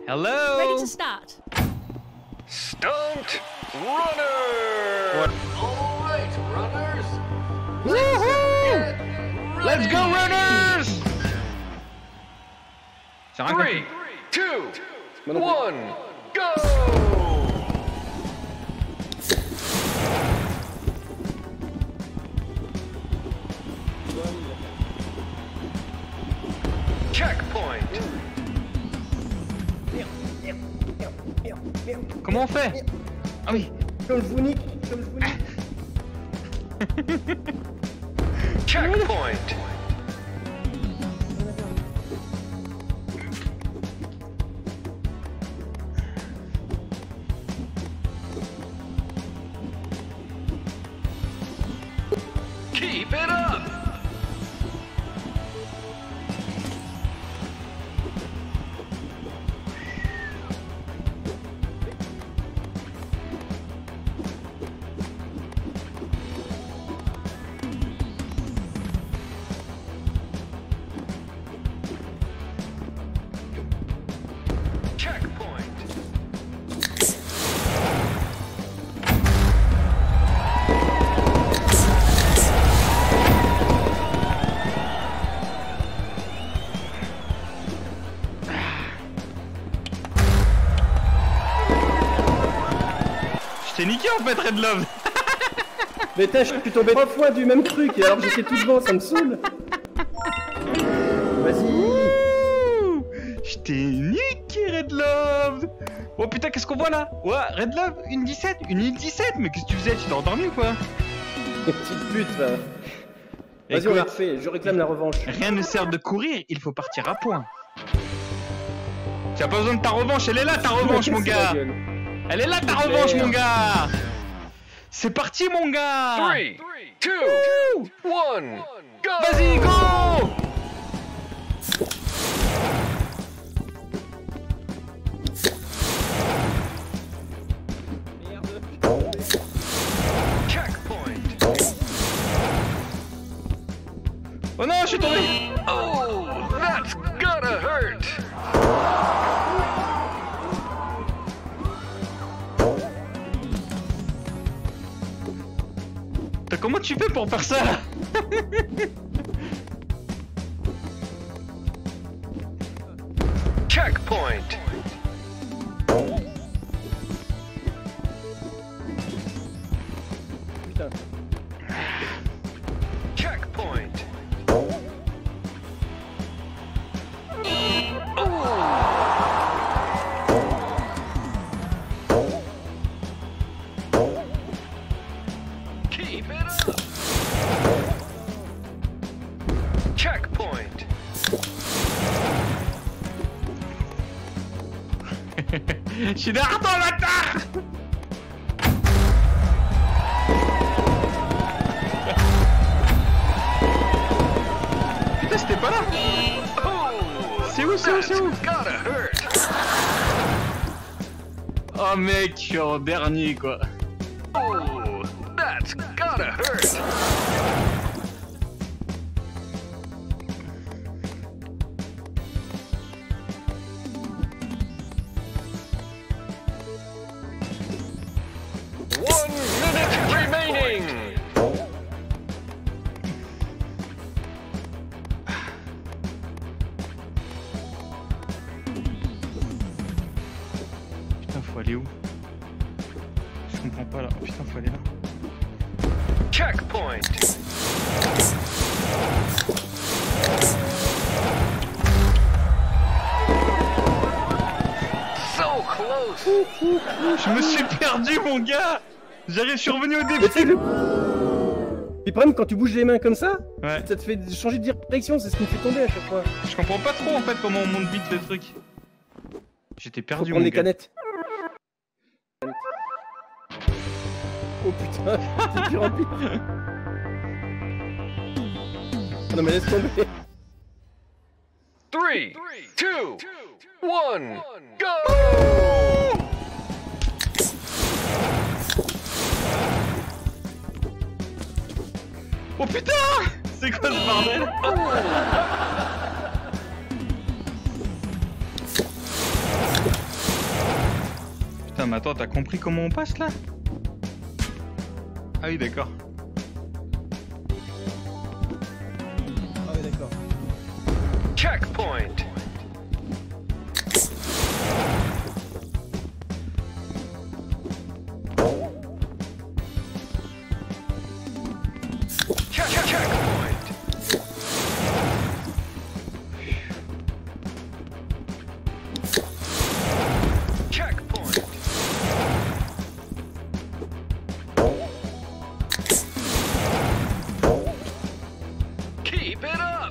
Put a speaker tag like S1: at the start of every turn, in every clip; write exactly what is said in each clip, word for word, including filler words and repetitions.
S1: Hello.
S2: Ready to start.
S3: Stunt runner.
S1: What?
S3: All right, runners.
S1: Woohoo! Let's go, runners!
S3: Three, two, one, go! Checkpoint.
S1: Comment on fait? Ah oui.
S4: Comme je vous nique, comme je vous nique.
S3: Checkpoint. Keep it up. Checkpoint.
S1: Je t'ai niqué en fait, Red Love.
S4: Mais t'as, je suis tombé trois fois du même truc et alors que j'étais tout devant, ça me saoule. Vas-y.
S1: Je t'ai niqué, Red Love. Oh putain, qu'est-ce qu'on voit là? Ouais, Red Love, une dix-sept, une île dix-sept. Mais qu'est-ce que tu faisais? Tu t'es endormi ou quoi?
S4: Petite pute, va. Vas-y,
S1: Écoute,
S4: on la refait, je réclame la revanche.
S1: rien ne sert de courir, il faut partir à point. Tu as pas besoin de ta revanche, elle est là ta revanche, mon gars. Elle est là ta revanche, mon gars. C'est parti, mon gars.
S3: Three, two, one, go!
S1: Vas-y, go.
S3: Checkpoint.
S1: Oh non, je suis tombé.
S3: Oh, that's gotta hurt.
S1: Putain, comment tu fais pour faire ça là?
S3: Checkpoint.
S4: Putain.
S3: Checkpoint. Keep it up. Checkpoint.
S1: Je suis derrière toi, bâtard. Putain, c'était pas là.
S3: Oh,
S1: C'est où, c'est où, c'est où?
S3: that's gotta hurt.
S1: Oh mec, je suis en dernier quoi.
S3: Oh, that's gotta hurt. One minute remaining.
S1: Putain, faut aller où? Je comprends pas là. Oh putain, faut aller là.
S3: Checkpoint. So close.
S1: Je me suis perdu, mon gars. J'arrive, je suis revenu au
S4: Mais
S1: début.
S4: tu sais, le... le problème, quand tu bouges les mains comme ça,
S1: Ouais.
S4: ça te fait changer de direction, c'est ce qui me fait tomber à chaque fois.
S1: Je comprends pas trop en fait comment on monte vite le truc. J'étais
S4: Faut
S1: perdu,
S4: prendre
S1: mon
S4: les
S1: gars.
S4: canettes. Oh putain, c'est plus rempli. Non mais laisse tomber.
S3: Three, two, one, go!
S1: Oh putain! C'est quoi ce bordel? mais attends, t'as compris comment on passe là? Ah oui, d'accord.
S4: Ah oui, d'accord.
S3: Checkpoint. Check, check, checkpoint. Checkpoint. Keep it up.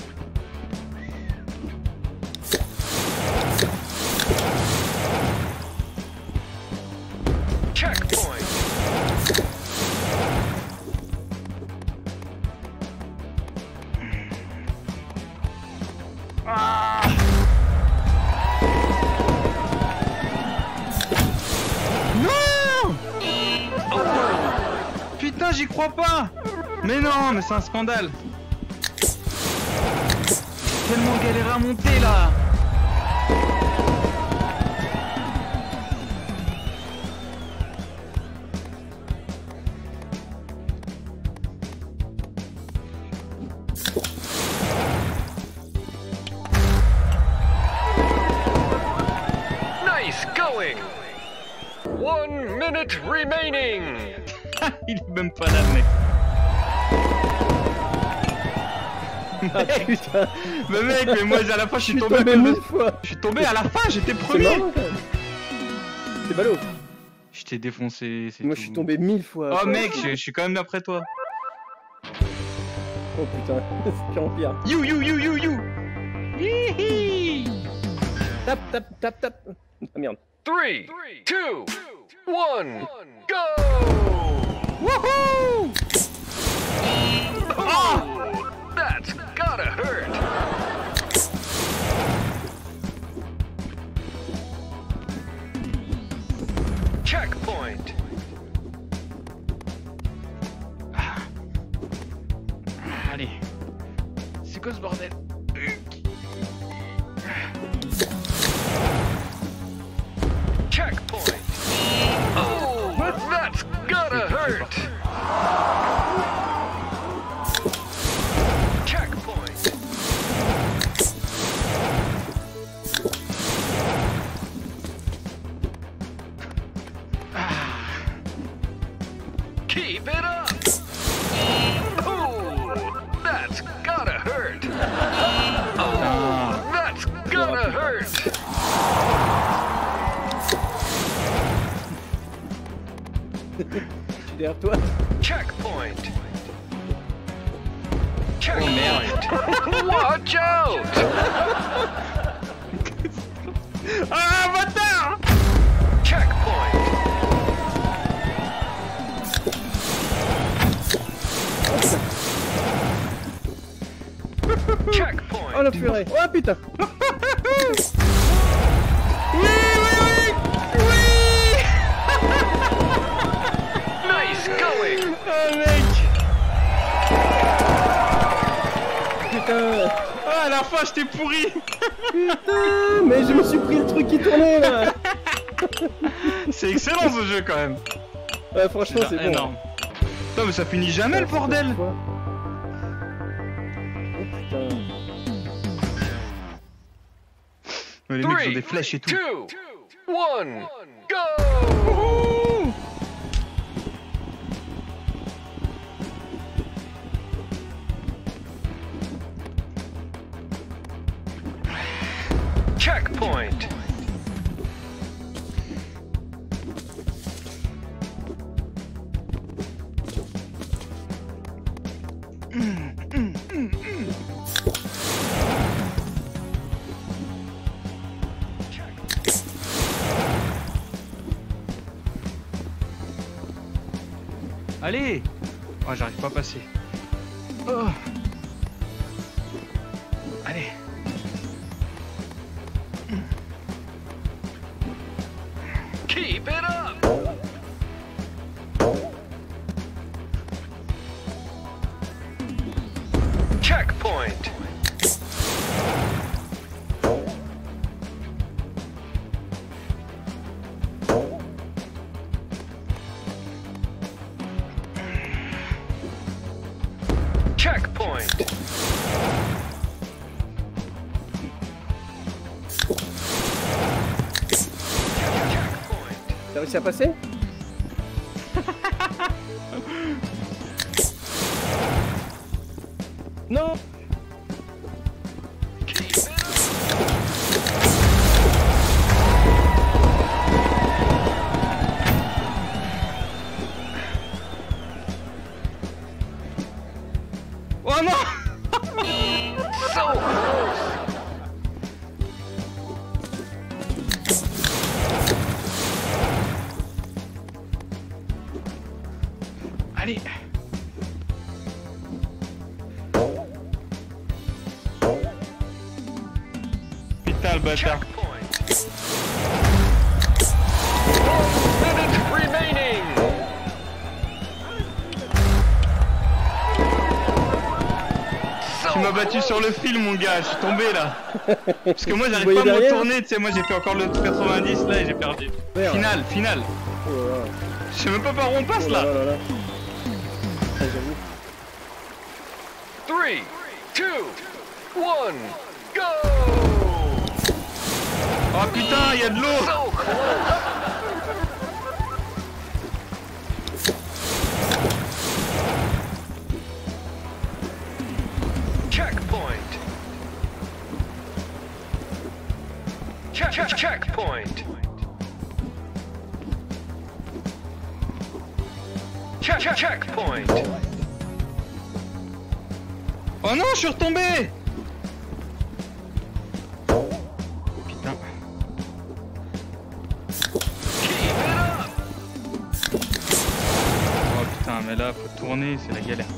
S3: Checkpoint.
S1: Non! Putain, j'y crois pas! Mais non, mais c'est un scandale! J'ai tellement galéré à monter là!
S3: Nice going. One minute remaining.
S1: Il est même pas là, le mec!
S4: Ah putain.
S1: Mais mec, mais moi à la fin je
S4: Je
S1: suis
S4: suis
S1: tombé, à
S4: tombé
S1: cause de-
S4: mille fois.
S1: Je suis tombé à la fin, j'étais
S4: C'est
S1: premier!
S4: marrant quand même. C'est ballot.
S1: Je t'ai défoncé, c'est
S4: Moi
S1: tout.
S4: je suis tombé mille fois.
S1: Oh
S4: Toi,
S1: mec,
S4: c'est-
S1: je, je suis quand même après toi.
S4: Oh putain, c'est pire en pire.
S1: You, you, you, you, you! Hihi!
S4: Tap, tap, tap, tap. Ah merde.
S3: Three, two, one, go!
S1: Wouhou!
S3: Oh, that's gotta hurt. Checkpoint.
S1: Allez. C'est quoi ce bordel?
S3: Checkpoint. Oh, that's gotta hurt. Checkpoint. Keep it up. Oh, that's gotta hurt. Oh, that's gotta hurt.
S4: Je suis derrière toi.
S3: Checkpoint.
S1: Oh
S3: Checkpoint.
S1: merde.
S3: Watch out.
S1: Ah, bâtard!
S3: Checkpoint. Checkpoint.
S4: Oh la purée. Oh putain.
S1: Oui, oui, oui! Oui!
S3: Nice going.
S1: Oh mec!
S4: Putain.
S1: Ah, à la fin, je t'ai pourri!
S4: Putain. Mais je me suis pris le truc qui tournait là.
S1: C'est excellent ce jeu quand même!
S4: Ouais, franchement c'est bon.
S1: énorme. Putain, mais ça finit jamais le bordel!
S4: Oh putain.
S1: Mais les mecs ont
S3: Three,
S1: des flèches et tout.
S3: two, one, go.
S1: Ouh!
S3: Checkpoint.
S1: Allez! Oh, j'arrive pas à passer. Oh. Allez!
S3: Keep it up. Checkpoint.
S4: réussi à passer? Non.
S1: Oh non.
S3: So close.
S1: Allez. Putain le bâtard.
S3: Checkpoint. One minute remaining. So
S1: Tu m'as battu sur le fil mon gars, je suis tombé là. Parce que moi j'arrive
S4: voyez
S1: pas à me
S4: derrière
S1: retourner, tu sais, moi j'ai fait encore le quatre-vingt-dix là et j'ai perdu.
S4: Merde.
S1: Finale, finale.
S4: Oh là là.
S1: Je sais même pas par où on passe
S4: Oh là
S1: là.
S4: là là. Ah, j'avoue.
S3: Three, two, one, go!
S1: Oh putain, il y a de l'eau.
S3: So close. Checkpoint. Check, check, checkpoint. Check, check, checkpoint.
S1: Oh non, je suis retombé. Putain.
S3: Keep it up.
S1: Oh putain, mais là faut tourner, c'est la galère.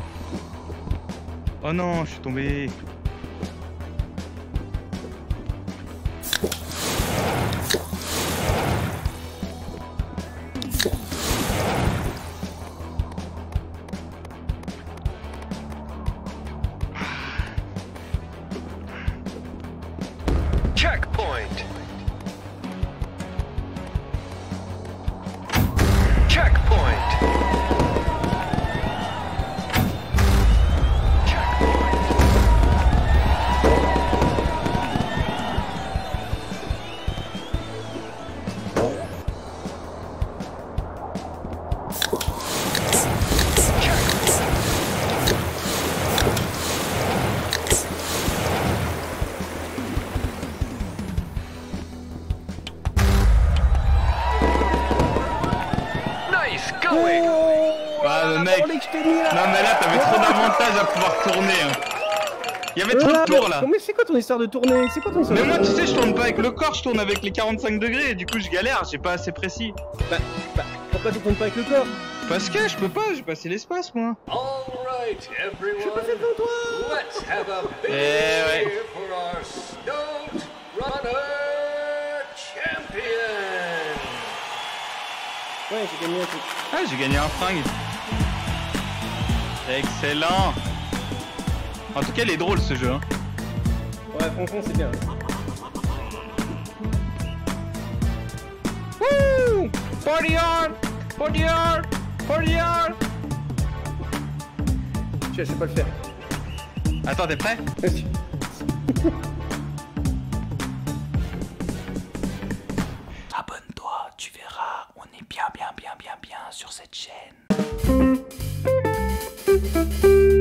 S1: Oh non, je suis tombé.
S3: Checkpoint. Checkpoint. Nice going.
S1: Ah, le mec.
S4: que je t'ai mis là.
S1: Non mais là t'avais trop d'avantages à pouvoir tourner. Hein. Il y avait trop de tours là.
S4: Non, mais c'est quoi ton histoire de tourner? C'est quoi ton histoire
S1: Mais
S4: de
S1: moi tu
S4: tourner?
S1: sais, je tourne pas avec le corps, je tourne avec les quarante-cinq degrés et du coup je galère, j'ai pas assez précis.
S4: Bah, bah, pourquoi tu tournes pas avec le corps?
S1: Parce que je peux pas, j'ai passé l'espace moi.
S3: All right, everyone.
S4: devant toi.
S3: Let's have a big
S1: Eh ouais.
S3: cheer for our Snout Runner champion.
S4: Ouais, j'ai gagné un truc.
S1: Ah, j'ai gagné un fringue. Excellent. En tout cas, il est drôle ce jeu. Hein.
S4: Ouais, franchement, c'est bien.
S1: Wouh! Party on! Party on! Party on!
S4: Je sais pas le faire.
S1: Attends, t'es prêt?
S2: Abonne-toi, tu verras, on est bien bien bien bien bien sur cette chaîne.